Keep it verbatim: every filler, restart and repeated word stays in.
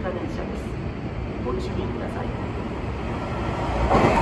型電車です。ご注意ください。